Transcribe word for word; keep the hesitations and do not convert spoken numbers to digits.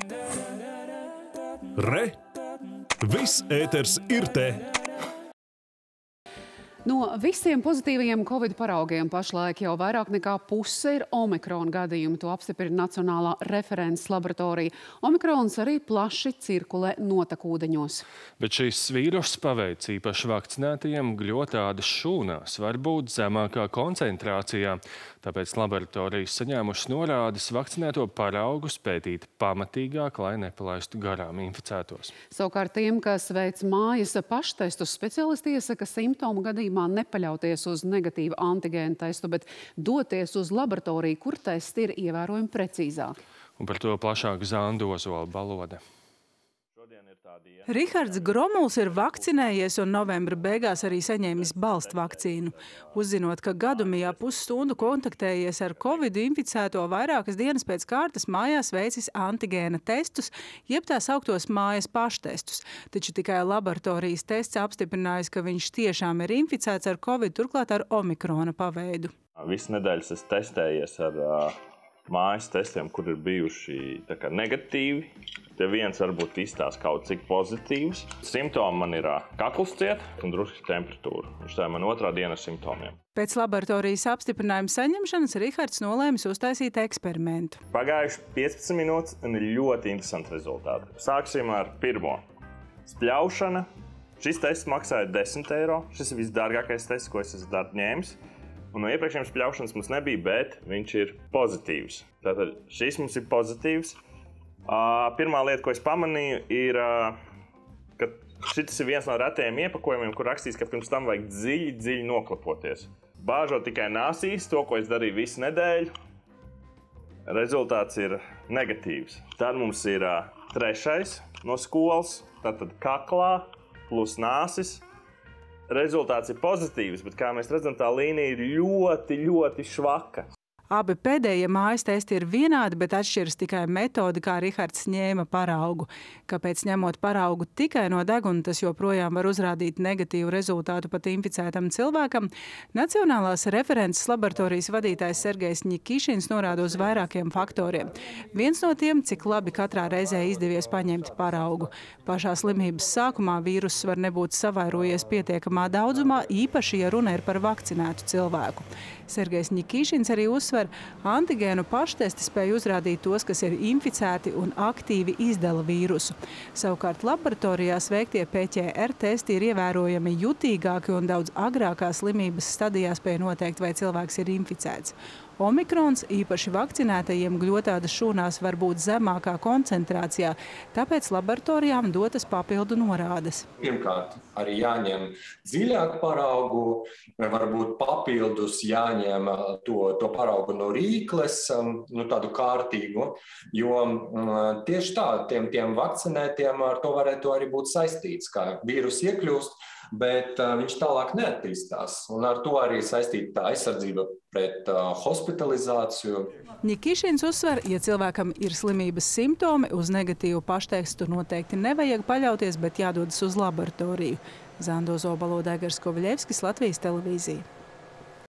Re! Viss ēters ir te! No visiem pozitīvajiem covid paraugiem pašlaik jau vairāk nekā puse ir omikrona gadījumi. To apstiprina Nacionālā references laboratorija. Omikrons arī plaši cirkulē notekūdeņos. Bet šīs vīruss paveic īpaši vakcinētajiem gļotādas šūnās var būt zemākā koncentrācijā. Tāpēc laboratorijas saņēmušas norādes vakcinēto paraugu pētīt pamatīgāk, lai nepalaistu garām inficētos. Savukārt tiem, kas veic mājas paštestus, speciālisti iesaka simptomu gadījumā nepaļauties uz negatīvu antigēnu testu, bet doties uz laboratoriju, kur testi ir ievērojami precīzāki. Un par to plašāk Zanda Ozola balode. Rihards Gromuls ir vakcinējies un novembra beigās arī saņēmis balstu vakcīnu. Uzzinot, ka gadumijā pusstundu kontaktējies ar covid inficēto, vairākas dienas pēc kārtas mājās veicis antigēna testus, jeb tā sauktos mājas paštestus. Taču tikai laboratorijas tests apstiprinājis, ka viņš tiešām ir inficēts ar covid, turklāt ar omikrona paveidu. Visu nedēļas es testējies ar uh, mājas testiem, kur ir bijuši tā kā negatīvi. Te viens varbūt izstās kaut cik pozitīvs. Simptomi man ir kakls ciet un drusku temperatūra. Viņš tā ir man otrā diena ar simptomiem. Pēc laboratorijas apstiprinājuma saņemšanas Rihards nolēmis uztaisīt eksperimentu. Pagājuši piecpadsmit minūtes un ir ļoti interesanti rezultāti. Sāksim ar pirmo. Spļaušana. Šis tests maksāja desmit eiro. Šis ir visdārgākais tests, ko es esmu ņēmis. Un no iepriekšējiem spļaušanas mums nebija, bet viņš ir pozitīvs. Tātad šis mums ir pozitīvs. Uh, pirmā lieta, ko es pamanīju, ir, uh, ka šis ir viens no retajiem iepakojumiem, kur rakstīts, ka pirms tam vajag dziļi, dziļi noklapoties. Bāžot tikai nāsīs, to, ko es darīju visu nedēļu, rezultāts ir negatīvs. Tad mums ir uh, trešais no skolas, tātad kaklā plus nāsis. Rezultāts ir pozitīvs, bet kā mēs redzam, tā līnija ir ļoti, ļoti švaka. Abi pēdējie mājas testi ir vienādi, bet atšķiras tikai metodi, kā Rihards ņēma paraugu. Kāpēc ņemot paraugu tikai no deguna, tas joprojām var uzrādīt negatīvu rezultātu pat inficētam cilvēkam, Nacionālās references laboratorijas vadītājs Sergejs Ņikišins norāda uz vairākiem faktoriem. Viens no tiem, cik labi katrā reizē izdevies paņemt paraugu. Pašā slimības sākumā vīruss var nebūt savairojies pietiekamā daudzumā, īpaši, ja runa ir par vakcinētu cilvēku. Sergejs Ņikišins arī uzsver, antigēnu paštesti spēja uzrādīt tos, kas ir inficēti un aktīvi izdala vīrusu. Savukārt laboratorijās veiktie P C R testi ir ievērojami jutīgāki un daudz agrākā slimības stadijā spēja noteikt, vai cilvēks ir inficēts. Omikrons īpaši vakcinētajiem gļotādas šūnās var būt zemākā koncentrācijā, tāpēc laboratorijām dotas papildu norādes. Pirmkārt, arī jāņem dziļāk paraugu, varbūt papildus jāņem to, to paraugu no rīkles, nu tādu kārtīgu, jo tieši tā, tiem, tiem vakcinētiem ar to varētu arī būt saistīts, kā vīrus iekļūst, bet uh, viņš tālāk neattīstās. Un ar to arī saistīta tā aizsardzība pret uh, hospitalizāciju. Ņikišins uzsver, ja cilvēkam ir slimības simptomi, uz negatīvu paštestu noteikti nevajag paļauties, bet jādodas uz laboratoriju. Zanda Ozola balode, Egars Kovaļevskis, Latvijas televīzija.